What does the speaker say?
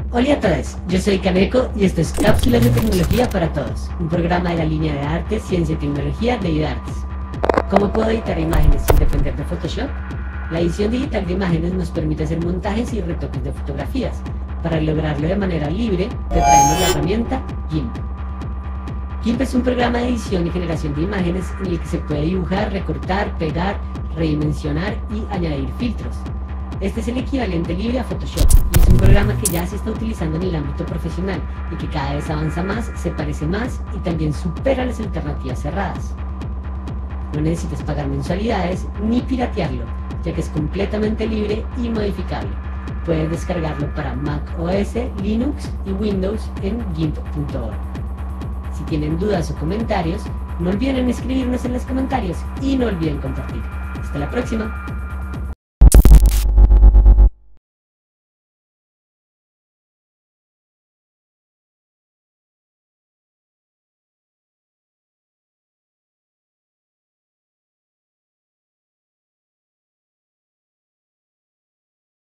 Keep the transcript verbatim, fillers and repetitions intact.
Hola a todos, yo soy Kaneko y esto es Cápsulas de Tecnología para Todos, un programa de la línea de arte, ciencia y tecnología de IDARTES. ¿Cómo puedo editar imágenes sin depender de Photoshop? La edición digital de imágenes nos permite hacer montajes y retoques de fotografías. Para lograrlo de manera libre, te traemos la herramienta GIMP. GIMP es un programa de edición y generación de imágenes en el que se puede dibujar, recortar, pegar, redimensionar y añadir filtros. Este es el equivalente libre a Photoshop y es un programa que ya se está utilizando en el ámbito profesional y que cada vez avanza más, se parece más y también supera las alternativas cerradas. No necesitas pagar mensualidades ni piratearlo, ya que es completamente libre y modificable. Puedes descargarlo para Mac O S, Linux y Windows en gimp punto org. Si tienen dudas o comentarios, no olviden escribirnos en los comentarios y no olviden compartir. Hasta la próxima.